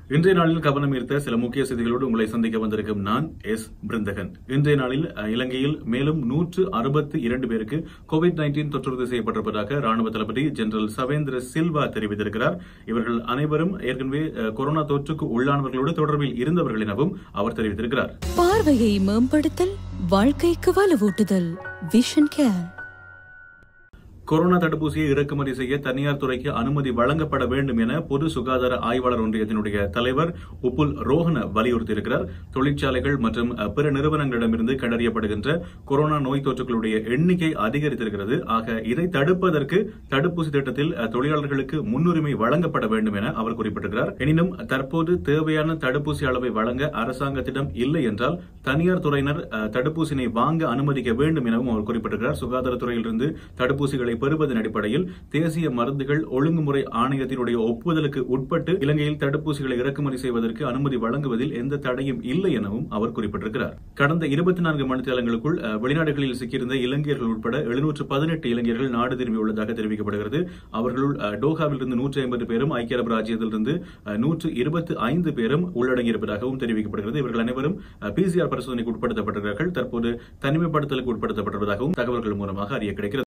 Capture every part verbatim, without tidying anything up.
இன்றைய நாளில் கவனம் ஈர்த்த சில முக்கிய செய்திகளோடு உங்களை சந்திக்க வந்திருக்கும் நான் எஸ் பிருந்தகன். இன்றைய நாளில் இலங்கையில் மேலும் நூற்று அறுபத்தி இரண்டு பேருக்கு கோவிட் நைன்டீன் தொற்றுறுதி செய்யப்பட்டிருப்பதாக ராணுவ தளபதி ஜெனரல் சவேந்திர சில்வா தெரிவித்திருக்கிறார். இவர்கள் அனைவரும் ஏற்கனவே கொரோனா தொற்றுக்கு உள்ளானவர்களோடு தொடர்பில் இருந்தவர்கள் எனவும் அவர் தெரிவித்திருக்கிறார். பார்வையை மேம்படுத்தல், வாழ்க்கைக்கு வலுவூட்டுதல். Vision care. கொரோனா தடுப்பூசியை இறக்குமதி செய்ய தனியார் துறைக்கு அனுமதி வழங்கப்பட வேண்டும் என பொது சுகாதார ஆய்வாளர் ஒன்றியத்தினுடைய தலைவர் உப்புல் ரோஹன வலியுறுத்தியிருக்கிறார். தொழிற்சாலைகள் மற்றும் பிற நிறுவனங்களிடமிருந்து கண்டறியப்படுகின்ற கொரோனா நோய் தொற்றுகளுடைய எண்ணிக்கை அதிகரித்திருக்கிறது. ஆக இதை தடுப்பதற்கு தடுப்பூசி திட்டத்தில் தொழிலாளர்களுக்கு முன்னுரிமை வழங்கப்பட வேண்டும் என அவர் குறிப்பிட்டிருக்கிறார். எனினும் தற்போது தேவையான தடுப்பூசி அளவை வழங்க அரசாங்கத்திடம் இல்லை என்றால் தனியார் துறையினர் தடுப்பூசினை வாங்க அனுமதிக்க வேண்டும் எனவும் அவர் குறிப்பிட்டிருக்கிறார். சுகாதாரத்துறையிலிருந்து தடுப்பூசிகளை பெறுவதன் அடிப்படையில் தேசிய மருந்துகள் ஒழுங்குமுறை ஆணையத்தினுடைய ஒப்புதலுக்கு உட்பட்டு இலங்கையில் தடுப்பூசிகளை இறக்குமதி செய்வதற்கு அனுமதி வழங்குவதில் எந்த தடையும் இல்லை எனவும் அவர் குறிப்பிட்டிருக்கிறார். கடந்த இருபத்தி நான்கு மணித்தேலங்களுக்குள் வெளிநாடுகளில் சிக்கியிருந்த இலங்கையர்கள் உட்பட எழுநூற்று பதினெட்டு இளைஞர்கள் நாடு திரும்பியுள்ளதாக தெரிவிக்கப்படுகிறது. அவர்களுள் டோஹாவிலிருந்து நூற்றி ஐம்பது பேரும் ஐக்கிய அரபு ராஜ்யத்திலிருந்து நூற்று இருபத்தி ஐந்து பேரும் உள்ளடங்கியிருப்பதாகவும் தெரிவிக்கப்படுகிறது. இவர்கள் அனைவரும் பிசிஆர் பரிசோதனைக்கு உட்படுத்தப்பட்டிருக்கிறார்கள். தற்போது தனிமைப்படுத்தலுக்கு உட்படுத்தப்பட்டிருப்பதாகவும் தகவல்கள் மூலமாக அறிய கிடைக்கிறது.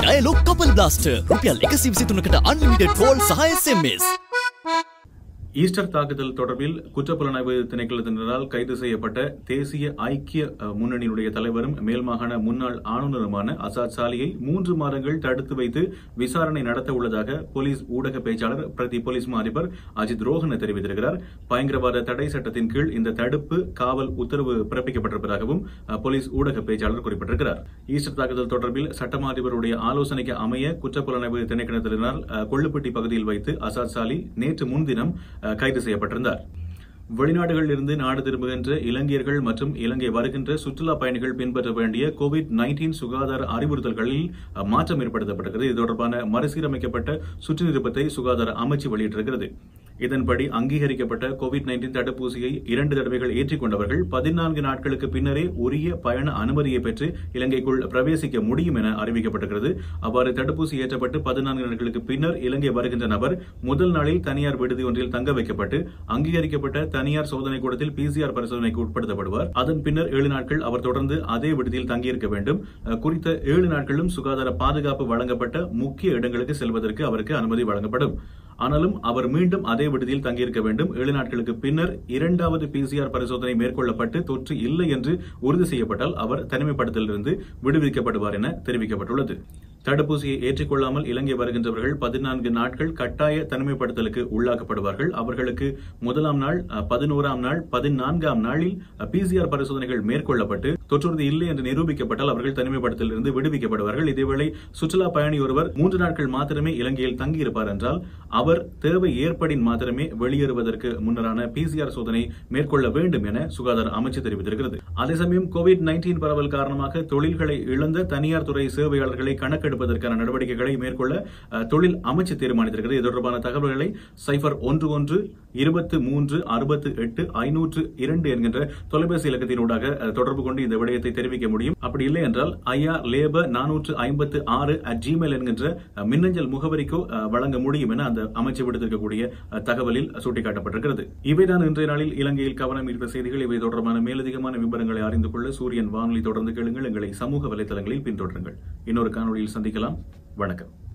ஈஸ்டர் தாக்குதல் தொடர்பில் குற்றப்புலனாய்வு திணைக்களத்தினரால் கைது செய்யப்பட்ட தேசிய ஐக்கிய முன்னணியினுடைய தலைவரும் மேல் மாகாண முன்னாள் ஆளுநருமான அசாத் சாலியை மூன்று மாதங்கள் தடுத்து வைத்து விசாரணை நடத்த உள்ளதாக போலீஸ் ஊடக பேச்சாளர் பிரதி போலீஸ் மா அதிபர் அஜித் ரோஹன தெரிவித்திருக்கிறார். பயங்கரவாத தடை சட்டத்தின் கீழ் இந்த தடுப்பு காவல் உத்தரவு பிறப்பிக்கப்பட்டிருப்பதாகவும் போலீஸ் ஊடக பேச்சாளர் குறிப்பிட்டிருக்கிறார். ஈஸ்டர் தாக்குதல் தொடர்பில் சட்டமா அதிபருடைய ஆலோசனைக்கு அமைய குற்றப்புலனாய்வு திணைக்களத்தினரால் கொள்ளுப்பட்டி பகுதியில் வைத்து அசாத் சாலி நேற்று முன்தினம் கைது செய்யப்பட்டிருந்தார். வெளிநாடுகளில் இருந்து நாடு திரும்புகின்ற இலங்கையர்கள் மற்றும் இலங்கை வருகின்ற சுற்றுலா பயணிகள் பின்பற்ற வேண்டிய கோவிட் நைன்டீன் சுகாதார அறிவுறுத்தல்களில் மாற்றம் ஏற்படுத்தப்பட்டிருக்கிறது. இது தொடர்பான மறுசீரமைக்கப்பட்ட சுற்றுநிருப்பத்தை சுகாதார அமைச்சு வெளியிட்டிருக்கிறது. இதன்படி அங்கீகரிக்கப்பட்ட கோவிட் நைன்டீன் தடுப்பூசியை இரண்டு தடவைகள் ஏற்றிக்கொண்டவர்கள் பதினான்கு நாட்களுக்கு பின்னரே உரிய பயண அனுமதியை பெற்று இலங்கைக்குள் பிரவேசிக்க முடியும் என அறிவிக்கப்பட்டிருக்கிறது. அவ்வாறு தடுப்பூசி ஏற்றப்பட்டு பதினான்கு நாட்களுக்கு பின்னர் இலங்கை வருகின்ற நபர் முதல் நாளில் தனியார் விடுதி ஒன்றில் தங்க வைக்கப்பட்டு அங்கீகரிக்கப்பட்ட தனியார் சோதனை கூடத்தில் பிசிஆர் பரிசோதனைக்கு உட்படுத்தப்படுவார். அதன் பின்னர் ஏழு நாட்கள் அவர் தொடர்ந்து அதே விடுதியில் தங்கியிருக்க வேண்டும். குறித்த ஏழு நாட்களும் சுகாதார பாதுகாப்பு வழங்கப்பட்ட முக்கிய இடங்களுக்கு செல்வதற்கு அவருக்கு அனுமதி வழங்கப்படும். ஆனாலும் அவர் மீண்டும் அதே விடுதியில் தங்கியிருக்க வேண்டும். ஏழு நாட்களுக்கு பின்னர் இரண்டாவது பிசிஆர் பரிசோதனை மேற்கொள்ளப்பட்டு தொற்று இல்லை என்று உறுதி செய்யப்பட்டால் அவர் தனிமைப்படுத்தலிலிருந்து விடுவிக்கப்படுவார் என தெரிவிக்கப்பட்டுள்ளது. தடுப்பூசியை ஏற்றுக்கொள்ளாமல் இலங்கை வருகின்றவர்கள் பதினான்கு நாட்கள் கட்டாய தனிமைப்படுத்தலுக்கு உள்ளாக்கப்படுவார்கள். அவர்களுக்கு முதலாம் நாள், பதினோராம் நாள், பதினான்காம் நாளில் பிசிஆர் பரிசோதனைகள் மேற்கொள்ளப்பட்டு தொற்றுறுதி இல்லை என்று நிரூபிக்கப்பட்டால் அவர்கள் தனிமைப்படுத்தலிருந்து விடுவிக்கப்படுவார்கள். இதேவேளை சுற்றுலா பயணி ஒருவர் மூன்று நாட்கள் மாத்திரமே இலங்கையில் தங்கியிருப்பார் என்றால் அவர் தேவை ஏற்படின் மாத்திரமே வெளியேறுவதற்கு முன்னரான பிசிஆர் சோதனை மேற்கொள்ள வேண்டும் என சுகாதார அமைச்சு தெரிவித்திருக்கிறது. அதே சமயம் கோவிட் நைன்டீன் பரவல் காரணமாக தொழில்களை இழந்த தனியார் துறை சேவையாளர்களை கணக்கெடுப்பதற்கான நடவடிக்கைகளை மேற்கொள்ள தொழில் அமைச்சு தீர்மானித்திருக்கிறது. இது தொடர்பான தகவல்களை சைபர் ஒன்று ஒன்று இருபத்தி மூன்று அறுபத்தி எட்டு ஐநூற்று இரண்டு என்கின்ற தொலைபேசி இலக்கத்தினூடாக தொடர்பு கொண்டு இந்த விடயத்தை தெரிவிக்க முடியும். அப்படி இல்லை என்றால் ஐயா லேபர் நானூற்று ஐம்பத்து ஆறு அட் ஜிமெயில் என்கின்ற மின்னஞ்சல் முகவரிக்கோ வழங்க முடியும் என அந்த அமைச்சு விடுத்திருக்கக்கூடிய தகவலில் சுட்டிக்காட்டப்பட்டிருக்கிறது. இவைதான் இன்றைய நாளில் இலங்கையில் கவனம் ஈர்த்த செய்திகள். இவை தொடர்பான மேலதிகமான விவரங்களை அறிந்து கொள்ள சூரியன் வானொலி தொடர்ந்து கேளுங்கள். எங்களை சமூக வலைதளங்களில் பின்தொடருங்கள். இன்னொரு காணொலியில் சந்திக்கலாம். வணக்கம்.